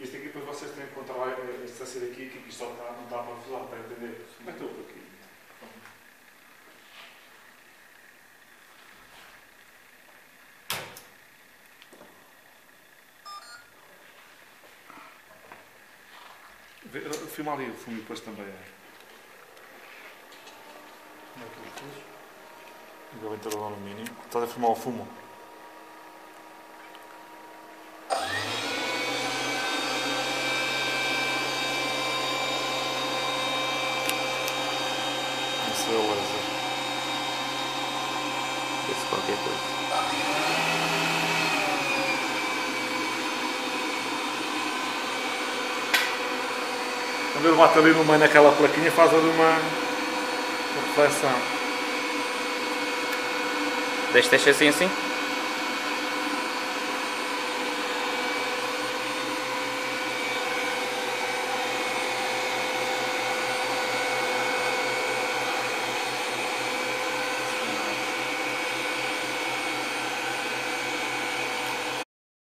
Isto aqui depois vocês têm que controlar a distância daqui, que isto não está para vos dar, para entender. Como é que estou por aqui? Filma ali o fumo e depois também é. Como é que eu fiz? O ventilador de alumínio. Estás a filmar o fumo? Isso é o laser. Vê-se qualquer coisa. Quando ele bate ali no meio naquela plaquinha, faz ali uma reflexão. Deixa assim assim?